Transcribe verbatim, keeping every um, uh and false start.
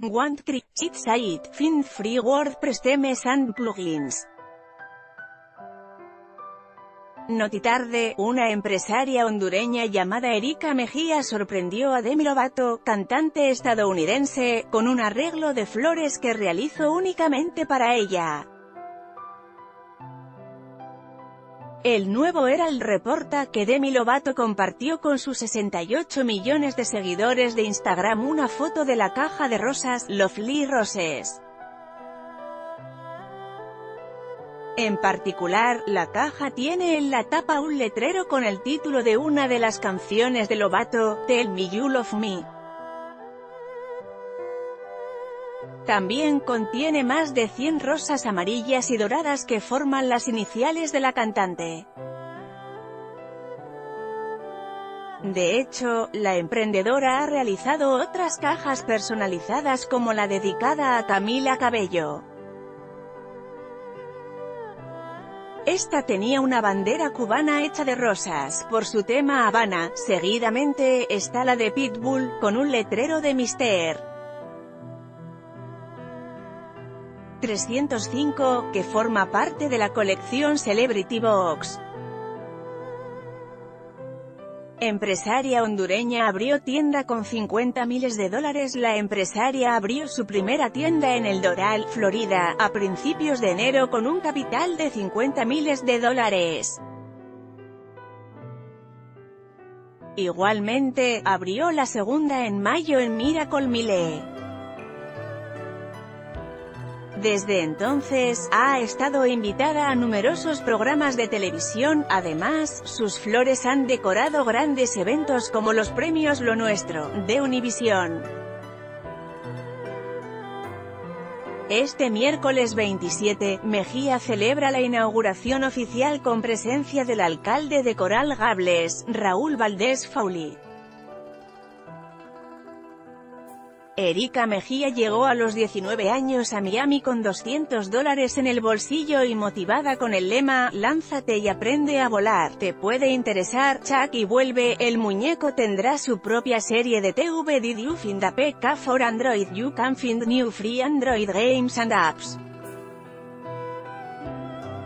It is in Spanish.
Want Create Site, Find Free WordPress Themes and Plugins. Notitarde, una empresaria hondureña llamada Erika Mejía sorprendió a Demi Lovato, cantante estadounidense, con un arreglo de flores que realizó únicamente para ella. El Nuevo Herald reporta que Demi Lovato compartió con sus sesenta y ocho millones de seguidores de Instagram una foto de la caja de rosas, Lovely Roses. En particular, la caja tiene en la tapa un letrero con el título de una de las canciones de Lovato, Tell Me You Love Me. También contiene más de cien rosas amarillas y doradas que forman las iniciales de la cantante. De hecho, la emprendedora ha realizado otras cajas personalizadas como la dedicada a Camila Cabello. Esta tenía una bandera cubana hecha de rosas, por su tema Habana. Seguidamente, está la de Pitbull, con un letrero de mister trescientos cinco, que forma parte de la colección Celebrity Box. Empresaria hondureña abrió tienda con cincuenta miles de dólares. La empresaria abrió su primera tienda en El Doral, Florida, a principios de enero con un capital de cincuenta miles de dólares. Igualmente, abrió la segunda en mayo en Miracle Mile. Desde entonces, ha estado invitada a numerosos programas de televisión. Además, sus flores han decorado grandes eventos como los premios Lo Nuestro, de Univisión. Este miércoles veintisiete, Mejía celebra la inauguración oficial con presencia del alcalde de Coral Gables, Raúl Valdés Fauli. Erika Mejía llegó a los diecinueve años a Miami con doscientos dólares en el bolsillo y motivada con el lema, lánzate y aprende a volar. ¿Te puede interesar? Chucky vuelve. El muñeco tendrá su propia serie de T V. Did you find a P K for Android? You can find new free Android games and apps.